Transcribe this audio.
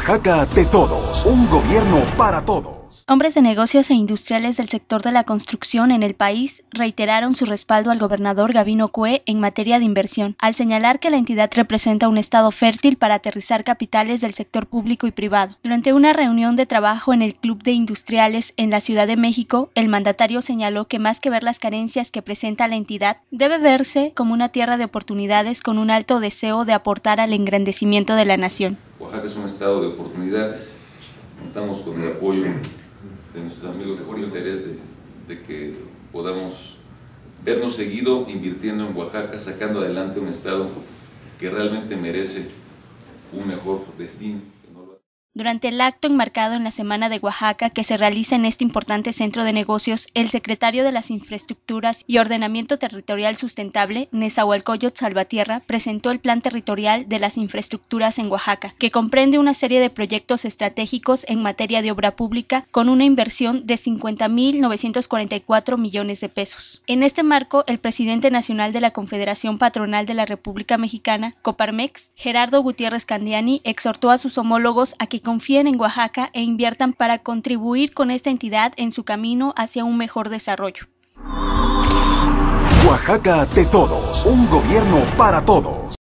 Oaxaca de todos, un gobierno para todos. Hombres de negocios e industriales del sector de la construcción en el país reiteraron su respaldo al gobernador Gavino Cue en materia de inversión, al señalar que la entidad representa un estado fértil para aterrizar capitales del sector público y privado. Durante una reunión de trabajo en el Club de Industriales en la Ciudad de México, el mandatario señaló que más que ver las carencias que presenta la entidad, debe verse como una tierra de oportunidades con un alto deseo de aportar al engrandecimiento de la nación. Oaxaca es un estado de oportunidades, contamos con el apoyo de nuestros amigos de Julio, interés de que podamos vernos seguido invirtiendo en Oaxaca, sacando adelante un estado que realmente merece un mejor destino. Durante el acto enmarcado en la Semana de Oaxaca que se realiza en este importante centro de negocios, el secretario de las Infraestructuras y Ordenamiento Territorial Sustentable, Nezahualcóyotl Salvatierra, presentó el Plan Territorial de las Infraestructuras en Oaxaca, que comprende una serie de proyectos estratégicos en materia de obra pública con una inversión de 50.944 millones de pesos. En este marco, el presidente nacional de la Confederación Patronal de la República Mexicana, Coparmex, Gerardo Gutiérrez Candiani, exhortó a sus homólogos a que confíen en Oaxaca e inviertan para contribuir con esta entidad en su camino hacia un mejor desarrollo. Oaxaca de todos, un gobierno para todos.